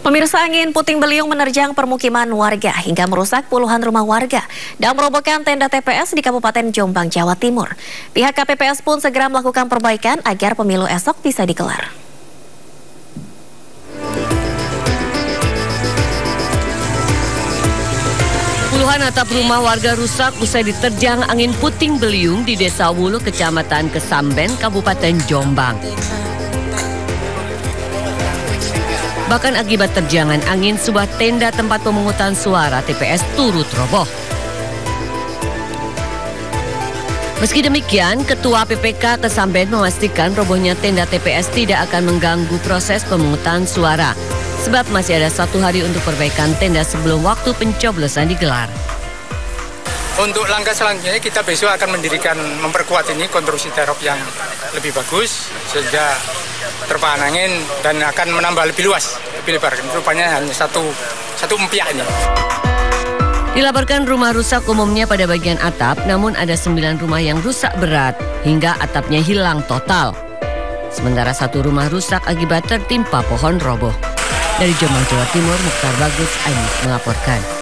Pemirsa, angin puting beliung menerjang permukiman warga hingga merusak puluhan rumah warga dan merobohkan tenda TPS di Kabupaten Jombang, Jawa Timur. Pihak KPPS pun segera melakukan perbaikan agar pemilu esok bisa digelar. Puluhan atap rumah warga rusak usai diterjang angin puting beliung di Desa Wulu, Kecamatan Kesamben, Kabupaten Jombang. Bahkan akibat terjangan angin, sebuah tenda tempat pemungutan suara TPS turut roboh. Meski demikian, Ketua PPK Kesamben memastikan robohnya tenda TPS tidak akan mengganggu proses pemungutan suara, sebab masih ada 1 hari untuk perbaikan tenda sebelum waktu pencoblosan digelar. Untuk langkah selanjutnya kita besok akan memperkuat ini konstruksi terop yang lebih bagus sehingga terpahan angin dan akan menambah lebih luas, lebih lebar. Rupanya hanya satu empiak ini. Dilaporkan rumah rusak umumnya pada bagian atap, namun ada 9 rumah yang rusak berat hingga atapnya hilang total. Sementara 1 rumah rusak akibat tertimpa pohon roboh. Dari Jombang, Jawa Timur, Mukhtar Bagus, Ainus melaporkan.